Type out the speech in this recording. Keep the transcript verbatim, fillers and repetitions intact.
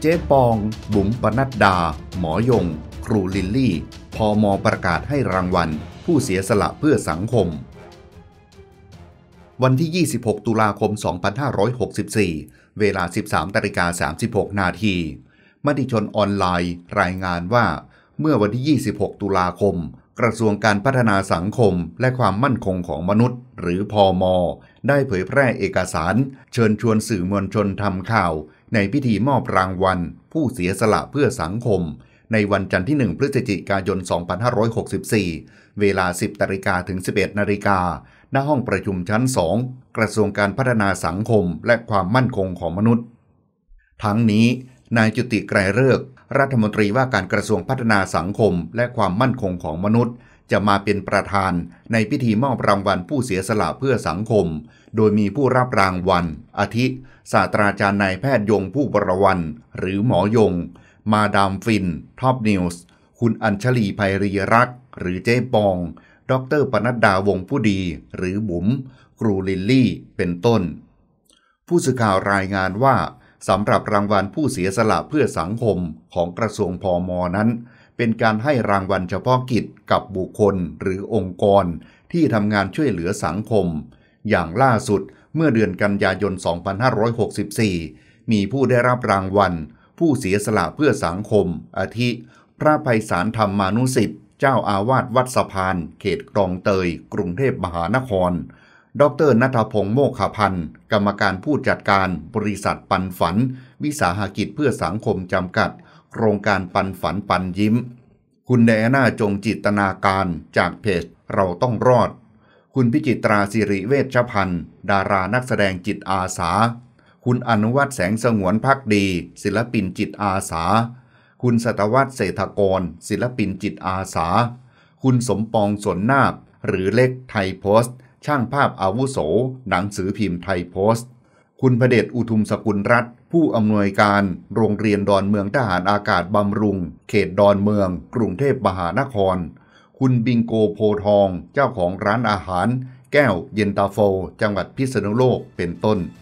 เจ๊ปองบุ๋มปนัดดาหมอยงครูลิลลี่พม.ประกาศให้รางวัลผู้เสียสละเพื่อสังคมวันที่ยี่สิบหกตุลาคมสองพันห้าร้อยหกสิบสี่เวลา สิบสามนาฬิกาสามสิบหกนาทีมติชนออนไลน์รายงานว่าเมื่อวันที่ยี่สิบหกตุลาคมกระทรวงการพัฒนาสังคมและความมั่นคงของมนุษย์หรือพม.ได้เผยแพร่เอกสารเชิญชวนสื่อมวลชนทำข่าวในพิธีมอบรางวัลผู้เสียสละเพื่อสังคมในวันจันทร์ที่หนึ่งพฤศจิกายนสองพันห้าร้อยหกสิบสี่เวลา สิบนาฬิกาถึง สิบเอ็ดนาฬิกาณห้องประชุมชั้นสองกระทรวงการพัฒนาสังคมและความมั่นคงของมนุษย์ทั้งนี้นายจุติไกรฤกษ์รัฐมนตรีว่าการกระทรวงพัฒนาสังคมและความมั่นคงของมนุษย์จะมาเป็นประธานในพิธีมอบรางวัลผู้เสียสละเพื่อสังคมโดยมีผู้รับรางวัลอาทิศาสตราจารย์นายแพทย์ยงผู้บรวรรณหรือหมอยงมาดามฟินท็อปนิวส์คุณอัญชลีไพรีรักษ์หรือเจ๊ปองดร.ปนัดดาวงผู้ดีหรือบุ๋มครูลิลลี่เป็นต้นผู้สื่อข่าวรายงานว่าสำหรับรางวัลผู้เสียสละเพื่อสังคมของกระทรวงพม.นั้นเป็นการให้รางวัลเฉพาะกิจกับบุคคลหรือองค์กรที่ทำงานช่วยเหลือสังคมอย่างล่าสุดเมื่อเดือนกันยายนสองพันห้าร้อยหกสิบสี่มีผู้ได้รับรางวัลผู้เสียสละเพื่อสังคมอาทิพระไพศาลธรรมานุสิทธิ์เจ้าอาวาสวัดสะพานเขตคลองเตยกรุงเทพมหานครดร.ณัฐพงษ์โมกขพันธ์กรรมการผู้จัดการบริษัทปันฝันวิสาหกิจเพื่อสังคมจำกัดโครงการปันฝันปันยิ้มคุณไดอาน่าจงจิตนาการจากเพจเราต้องรอดคุณพิจิตราสิริเวชพันธ์ดารานักแสดงจิตอาสาคุณอนุวัฒน์แสงสงวนภักดีศิลปินจิตอาสาคุณสัตวัฒน์เศรษฐกรศิลปินจิตอาสาคุณสมปองสนนาคหรือเล็กไทยโพสต์ช่างภาพอาวุโสหนังสือพิมพ์ไทยโพสต์คุณพเดชอุทุมสกุลรัตน์ผู้อำนวยการโรงเรียนดอนเมืองทหารอากาศบำรุงเขตดอนเมืองกรุงเทพมหานครคุณบิงโกโพทองเจ้าของร้านอาหารแก้วเย็นตาโฟจังหวัดพิษณุโลกเป็นต้น